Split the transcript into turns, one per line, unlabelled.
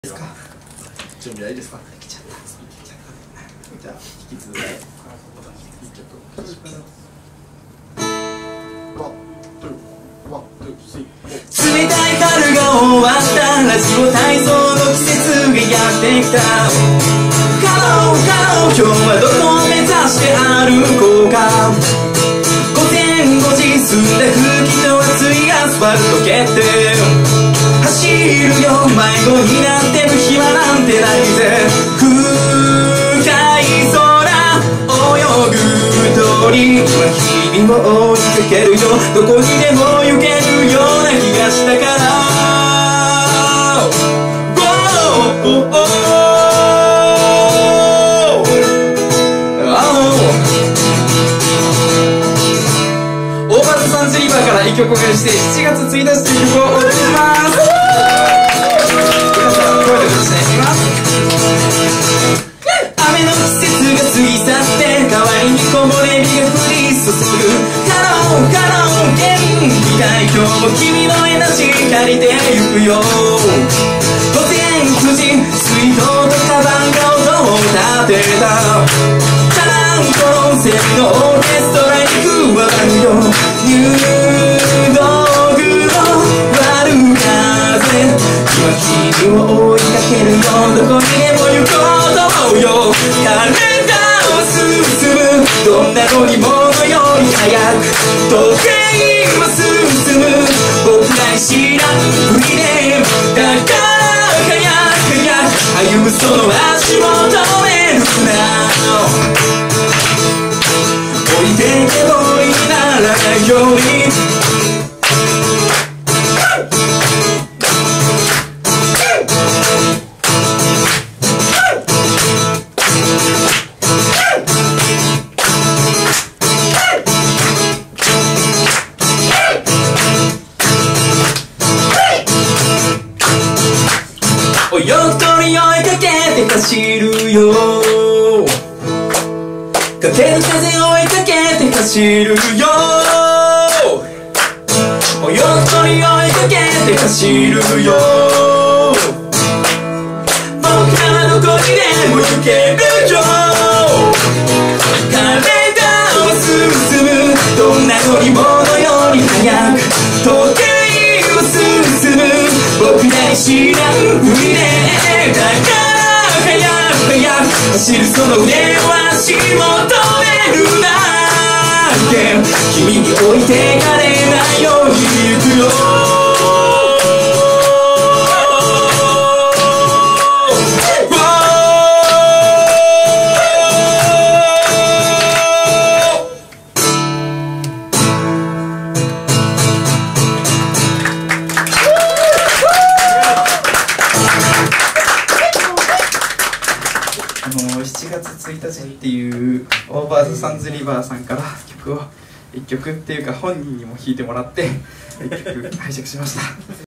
ですか。
準備はいいですか。
できちゃった。
じゃあ引き続きちょっと
冷たい春が終わったラジオ体操の季節がやってきた。ハローハロー、今日はどこを目指して歩こうか。午前5時澄んだ空気と熱いアスファルト蹴って走るよ。迷子になってる暇なんてないぜ。深い空泳ぐ鳥は日々を追いかけるよ。どこにでも行けるような気がしたから。オーバーザサンズリバーから1曲を借りして7月1日という曲をお送りします。皆さん声で歌していきます。雨の季節が過ぎ去って代わりに木漏れ日が降り注ぐ。ハローハロー、元気かい。今日も君のエナジー借りてゆくよ。午前9時水筒とカバンが音を立てた。カランコロンセミのオーケストラに加わるよ。入道具の悪風今君を追いかけるよ。どこにでも行こうと思うよ。カレンダーを進む。どんな乗り物より早く時計を進む。僕らに知らんふりでだから早く歩むその足を止めるな。置いてけぼりにならないように。およっとり追いかけて走るよ。かける風を追いかけて走るよ。およっとり追いかけて走るよ。僕らはどこにでも行けるよ。カレンダーを進む。どんな乗り物より早く時計を進む。僕らに知らんふりでだから早く走るその腕を足元めるな。君に置いてかれないように行くよ。7月1日っていうオーバーザサンズリバーさんから曲を1曲っていうか本人にも弾いてもらって1曲拝借しました。